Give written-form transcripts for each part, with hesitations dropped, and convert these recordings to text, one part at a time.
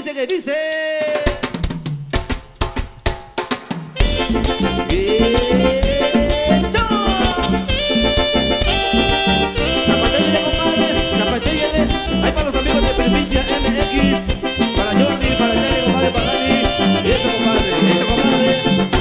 dice que dice. ¡Eso! Zapatellele, compadre, zapatellele. Ahí para los amigos de Primicia MX, para Jordi, para Dani, compadre, para Dani. Eso, compadre, eso, compadre.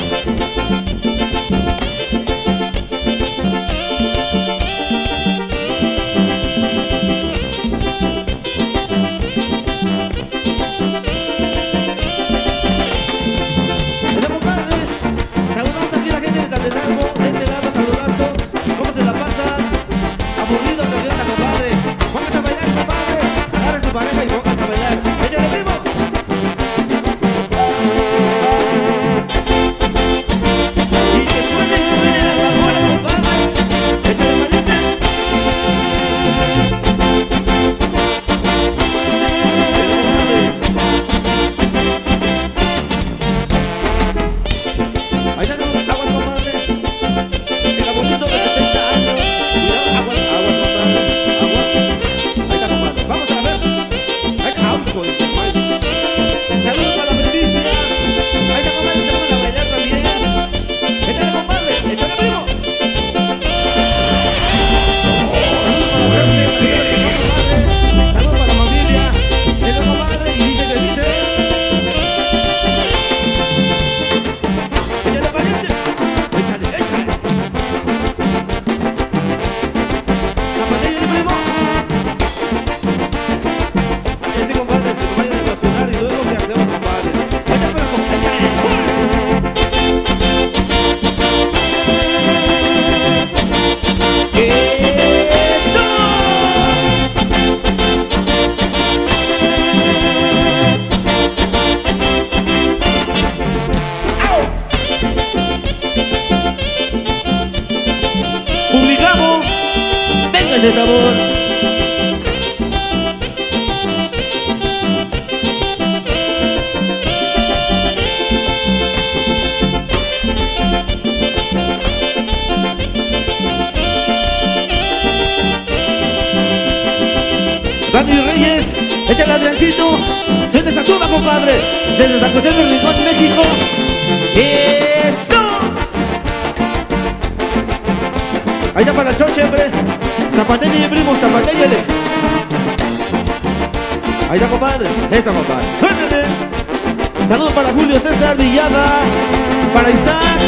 De sabor. Dani Reyes, échale Adriancito, soy de Tacuba, compadre, desde San José del Rincón, México. ¡Eso! Ahí está para la choche, hombre. Zapatellele, primo, zapatellele. Ahí está, compadre. Esta, compadre. ¡Suénale! Saludos para Julio César Villada, para Isaac.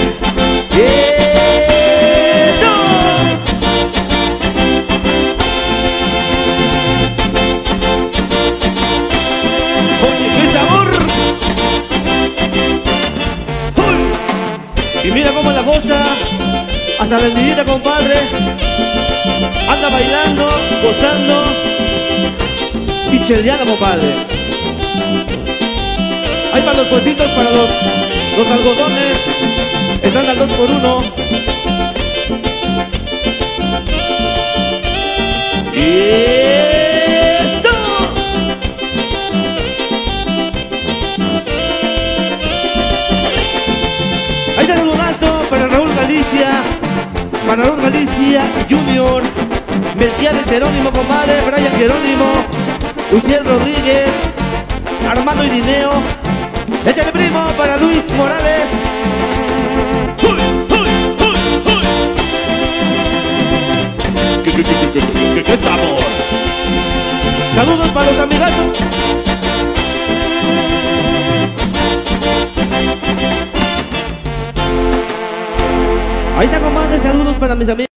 ¡Eso! ¡Oye, qué sabor! ¡Uy! Y mira cómo la goza. Hasta vendidita, compadre. Anda bailando, gozando y cheleando, compadre. Hay para los puestitos, para los algodones. Están al 2x1. ¡Eso! Ahí está el saludazo para Raúl Galicia. Para Raúl Galicia Junior, Melquiades Jerónimo, compadre, Brian Jerónimo, Luciel Rodríguez, Armando Irineo. Échale, primo, para Luis Morales. ¡Uy, uy, uy, uy! ¡Qué sabor! Saludos para los amigazos. Ahí está, compadre, saludos para mis amigos.